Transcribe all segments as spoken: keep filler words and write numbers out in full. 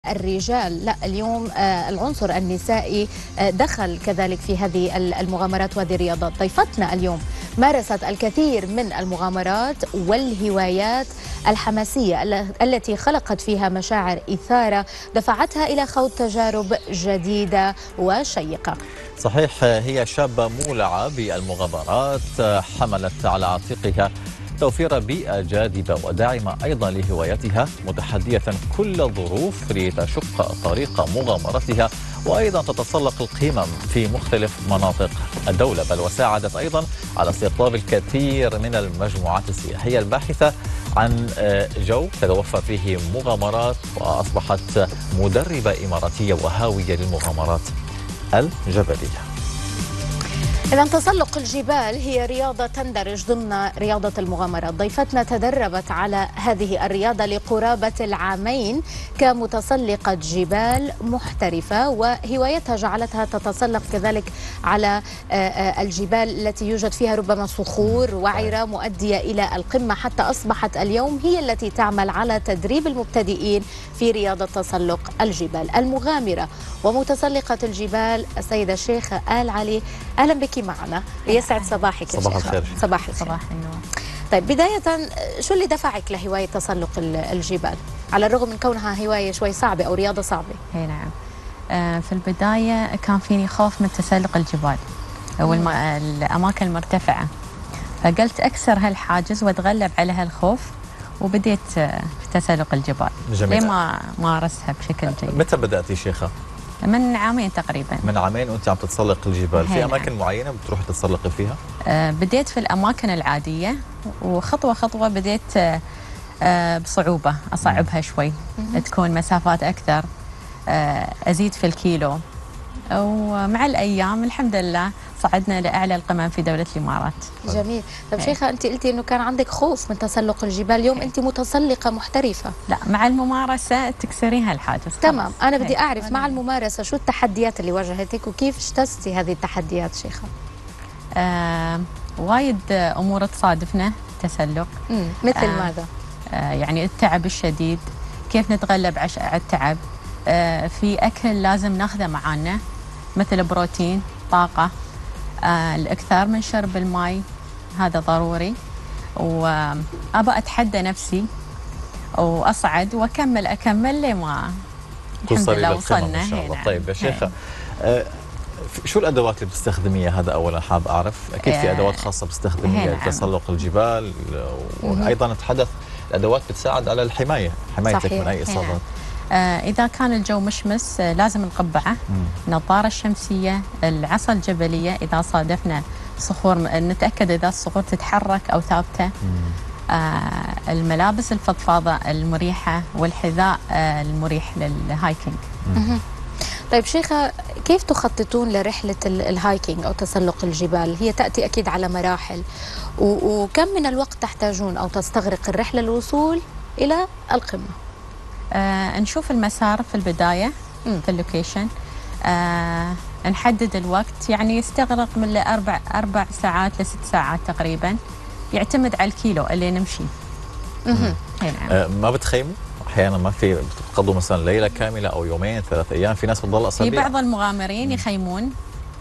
الرجال، لا اليوم العنصر النسائي دخل كذلك في هذه المغامرات وهذه الرياضات. ضيفتنا اليوم مارست الكثير من المغامرات والهوايات الحماسية التي خلقت فيها مشاعر إثارة دفعتها إلى خوض تجارب جديدة وشيقة. صحيح، هي شابة مولعة بالمغامرات، حملت على عاتقها توفير بيئة جاذبة وداعمة أيضا لهوايتها، متحدية كل الظروف لتشق طريق مغامرتها وأيضا تتسلق القمم في مختلف مناطق الدولة، بل وساعدت أيضا على استقطاب الكثير من المجموعات السياحية الباحثة عن جو تتوفر فيه مغامرات، وأصبحت مدربة إماراتية وهاوية للمغامرات الجبلية. إذا تسلق الجبال هي رياضة تندرج ضمن رياضة المغامرات. ضيفتنا تدربت على هذه الرياضة لقرابة العامين كمتسلقة جبال محترفة، وهوايتها جعلتها تتسلق كذلك على الجبال التي يوجد فيها ربما صخور وعرة مؤدية إلى القمة، حتى أصبحت اليوم هي التي تعمل على تدريب المبتدئين في رياضة تسلق الجبال. المغامرة ومتسلقة الجبال السيدة الشيخة آل علي، أهلا بك معنا، يسعد صباحك يا صباح الخير. صباح الخير. صباح النور. طيب بداية، شو اللي دفعك لهواية تسلق الجبال على الرغم من كونها هواية شوي صعبة أو رياضة صعبة؟ اي نعم. آه في البداية كان فيني خوف من تسلق الجبال أو الم... الأماكن المرتفعة، فقلت أكسر هالحاجز وأتغلب على هالخوف وبديت في تسلق الجبال. جميل. ليه ما مارسها بشكل جيد؟ متى بدأتي شيخة؟ من عامين تقريبا. من عامين وانت عم تتسلق الجبال، في نعم. اماكن معينه بتروحي تتسلقي فيها؟ آه بديت في الاماكن العاديه، وخطوه خطوه بديت آه بصعوبه اصعبها شوي، تكون مسافات اكثر، آه ازيد في الكيلو، ومع الايام الحمد لله صعدنا لاعلى القمم في دوله الامارات. جميل. طيب شيخه، انت قلتي انه كان عندك خوف من تسلق الجبال، اليوم انت متسلقه محترفه. لا، مع الممارسه تكسرين هالحاجز. تمام. انا بدي اعرف مع الممارسه شو التحديات اللي واجهتك وكيف اجتزتي هذه التحديات شيخه؟ آه وايد امور تصادفنا التسلق. مم. مثل آه ماذا؟ آه يعني التعب الشديد، كيف نتغلب على التعب. آه في اكل لازم ناخذه معانا مثل بروتين، طاقه. آه الإكثار من شرب الماء هذا ضروري، وأبى أتحدى نفسي وأصعد وأكمل أكمل لما الحمد لله وصلنا. إن شاء الله. طيب يا شيخة، آه شو الأدوات اللي بتستخدميها؟ هذا أولا حاب أعرف. أكيد في أدوات خاصة بتستخدميها لتسلق الجبال، وأيضا نتحدث الأدوات بتساعد على الحماية حمايتك من أي إصابات. آه إذا كان الجو مشمس آه لازم القبعة، النظارة الشمسية، العصا الجبلية إذا صادفنا صخور نتأكد إذا الصخور تتحرك أو ثابتة. آه الملابس الفضفاضة المريحة، والحذاء آه المريح للهايكينج. طيب شيخة، كيف تخططون لرحلة الهايكينج أو تسلق الجبال؟ هي تأتي أكيد على مراحل، وكم من الوقت تحتاجون أو تستغرق الرحلة للوصول إلى القمة؟ آه نشوف المسار في البداية م. في اللوكيشن، آه نحدد الوقت، يعني يستغرق من أربع أربع ساعات لست ساعات تقريبا، يعتمد على الكيلو اللي نمشي. نعم. آه ما بتخيموا؟ أحيانا ما في بتقضوا مثلا ليلة كاملة أو يومين ثلاث أيام؟ في ناس بتضل أسابيع. في بعض المغامرين م. يخيمون.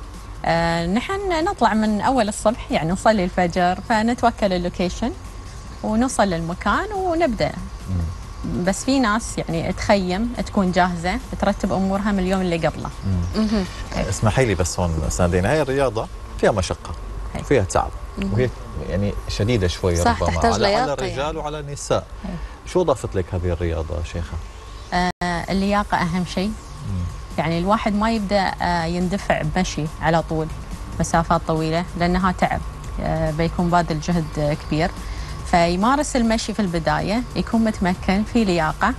آه نحن نطلع من أول الصبح، يعني نصلي الفجر، فنتوكل اللوكيشن ونوصل للمكان ونبدأ. م. بس في ناس يعني تخيم تكون جاهزة ترتب أمورها من اليوم اللي قبله. اسمحي لي بس هون ساندين، هاي الرياضة فيها مشقة وفيها تعب، وهي يعني شديدة شوي صح، ربما تحتاج على, على الرجال يعني. وعلى النساء. شو ضافت لك هذه الرياضة شيخة؟ آه اللياقة أهم شيء. يعني الواحد ما يبدأ آه يندفع بمشي على طول مسافات طويلة لأنها تعب، آه بيكون باذل جهد كبير، فيمارس المشي في البداية، يكون متمكن في لياقة،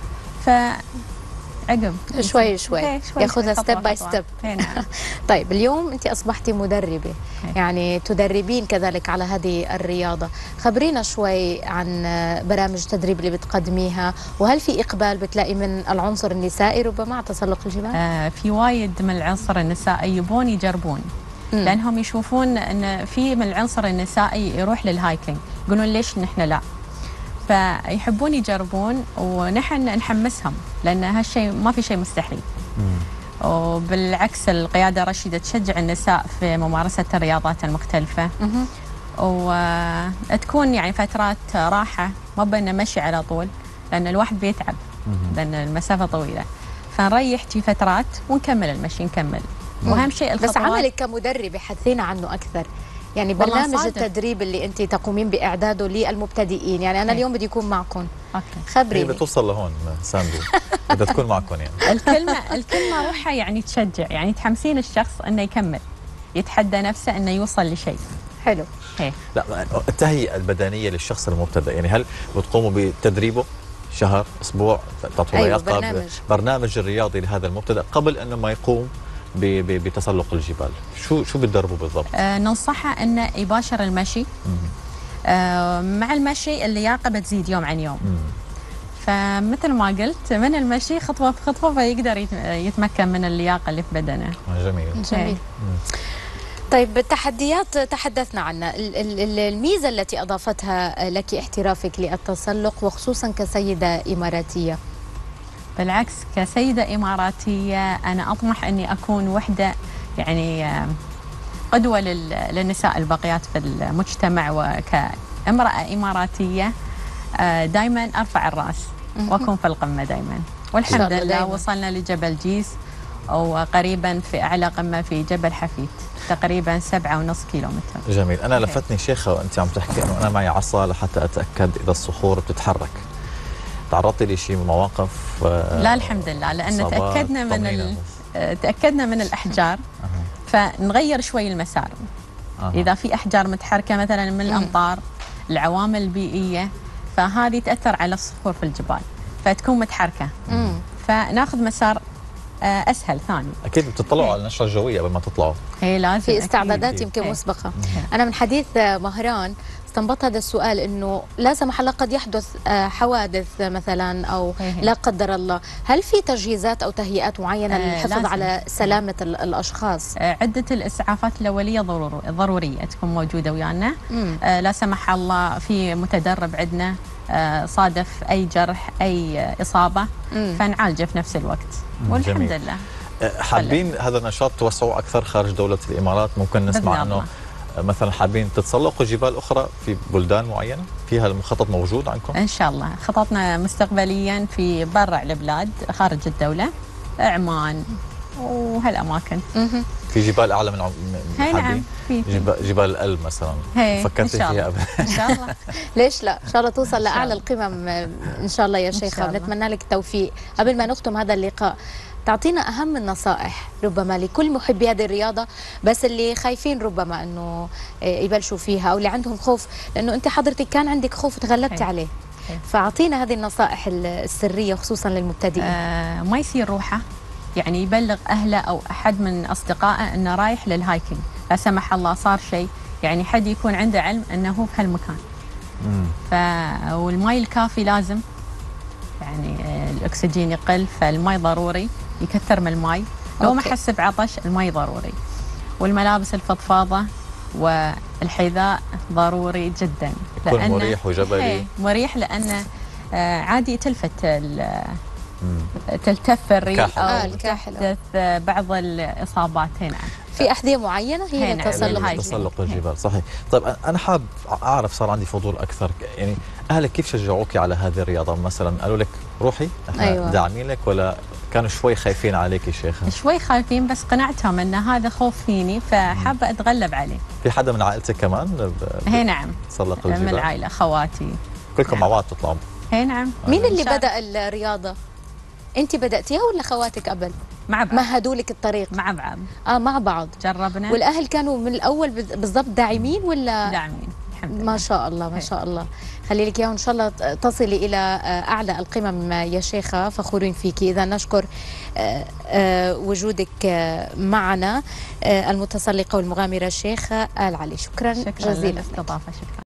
فعقب شوي شوي ياخذها ستيب باي ستيب. طيب اليوم أنت أصبحتي مدربة، يعني تدربين كذلك على هذه الرياضة، خبرينا شوي عن برامج التدريب اللي بتقدميها، وهل في إقبال بتلاقي من العنصر النسائي ربما على تسلق الجبال؟ آه في وايد من العنصر النسائي يبون يجربون، لأنهم يشوفون أن في من العنصر النسائي يروح للهايكينج، يقولون ليش نحن لا؟ ف فيحبون يجربون ونحن نحمسهم، لأن هالشيء ما في شيء مستحيل. مم. وبالعكس القيادة الرشيدة تشجع النساء في ممارسة الرياضات المختلفة. مم. وتكون يعني فترات راحة، ما بينا مشي على طول لأن الواحد بيتعب لأن المسافة طويلة، فنريح في فترات ونكمل المشي نكمل. وأهم شيء الخطوات. بس عملك كمدربة حثينا عنه أكثر، يعني برنامج التدريب اللي أنت تقومين بإعداده للمبتدئين، يعني أنا اليوم بدي أكون معكم. أوكي. خبريني. هي بتوصل لهون ساندو بدها تكون معكم يعني. الكلمة الكلمة روحها يعني تشجع، يعني تحمسين الشخص إنه يكمل، يتحدى نفسه إنه يوصل لشيء. حلو. هي. لا التهيئة البدنية للشخص المبتدئ، يعني هل بتقوموا بتدريبه شهر اسبوع تعطوا أيوة لياقه برنامج. برنامج الرياضي لهذا المبتدئ قبل انه ما يقوم بتسلق الجبال؟ شو شو بتدربوا بالضبط؟ آه ننصحه انه يباشر المشي. آه مع المشي اللياقه بتزيد يوم عن يوم. مم. فمثل ما قلت من المشي خطوه بخطوه فيقدر يتمكن من اللياقه اللي في بدنه. جميل جميل. طيب التحديات تحدثنا عنها، الميزة التي أضافتها لك احترافك للتسلق وخصوصا كسيدة إماراتية؟ بالعكس كسيدة إماراتية أنا أطمح أني أكون وحدة يعني قدوة للنساء الباقيات في المجتمع، وكامرأة إماراتية دائما أرفع الرأس وأكون في القمة دائما، والحمد لله وصلنا لجبل جيس وقريبا في أعلى قمة في جبل حفيت تقريبا سبعة ونص كيلومتر. جميل. أنا لفتني شيخة وأنت عم تحكي أنه أنا معي عصا لحتى أتأكد إذا الصخور بتتحرك. تعرضتي لشيء مواقف؟ لا الحمد لله، لأن تأكدنا من ال... تأكدنا من الأحجار. أه. فنغير شوي المسار. أه. إذا في أحجار متحركة مثلا من الأمطار، العوامل البيئية، فهذه تأثر على الصخور في الجبال فتكون متحركة. مم. فناخذ مسار اسهل ثاني. اكيد بتطلعوا على النشره الجويه قبل ما تطلعوا. هي لازم في استعدادات يمكن مسبقه. مم. انا من حديث مهران استنبط هذا السؤال انه لا سمح الله قد يحدث حوادث مثلا او هي هي. لا قدر الله، هل في تجهيزات او تهيئات معينه للحفاظ على سلامه الاشخاص؟ عده الاسعافات الاوليه ضروري ضروريه تكون موجوده ويانا. لا سمح الله في متدرب عندنا صادف اي جرح اي اصابه مم. فنعالجه في نفس الوقت. والحمد جميل. لله. حابين هذا النشاط توسعوا اكثر خارج دوله الامارات؟ ممكن نسمع انه مثلا حابين تتسلقوا جبال اخرى في بلدان معينه؟ فيها المخطط موجود عندكم؟ ان شاء الله خططنا مستقبليا في برع البلاد خارج الدوله، عمان وهالاماكن. في جبال اعلى من عم... نعم في جبال, جبال الألب مثلا فكرتي فيها قبل؟ ان شاء الله. ليش لا؟ ان شاء الله توصل لاعلى القمم ان شاء الله يا شيخه، ونتمنى لك التوفيق. قبل ما نختم هذا اللقاء تعطينا اهم النصائح ربما لكل محبي هذه الرياضه، بس اللي خايفين ربما انه يبلشوا فيها او اللي عندهم خوف، لانه انت حضرتك كان عندك خوف وتغلبتي عليه. فاعطينا هذه النصائح السريه خصوصا للمبتدئين. آه ما يصير روحه، يعني يبلغ اهله او احد من اصدقائه انه رايح للهايكنج، لا سمح الله صار شيء، يعني حد يكون عنده علم انه هو في هالمكان. امم ف والماء الكافي لازم، يعني الاكسجين يقل فالماء ضروري، يكثر من الماء، لو ما حس بعطش الماء ضروري، والملابس الفضفاضه والحذاء ضروري جدا، يكون مريح وجبلي. مريح لانه عادي تلفت تلتف الريح او آه تحدث بعض الاصابات. هنا في احذيه معينه هي لتسلق تسلق الجبال. صحيح. طيب انا حاب اعرف، صار عندي فضول اكثر، يعني اهلك كيف شجعوك على هذه الرياضه؟ مثلا قالوا لك روحي احنا أيوة. داعمين لك، ولا كانوا شوي خايفين عليك يا شيخه؟ شوي خايفين بس قنعتهم ان هذا خوف فيني فحابه اتغلب عليه. في حدا من عائلتك كمان؟ هي نعم تسلق الجبال؟ من العائله خواتي كلكم مع بعض تطلعوا؟ هي نعم. مين اللي بدا الرياضه؟ انت بداتيها ولا خواتك قبل؟ مع بعض. مهدوا لك الطريق؟ مع بعض. اه مع بعض جربنا. والاهل كانوا من الاول بالضبط داعمين ولا؟ داعمين الحمد لله. ما شاء الله ما شاء الله. خلي لك اياه وان شاء الله تصلي الى اعلى القمم يا شيخه، فخورين فيك. اذا نشكر وجودك معنا المتسلقه والمغامره الشيخه آل علي. شكرا, شكرا جزيلا. شكرا للاستضافه. شكرا.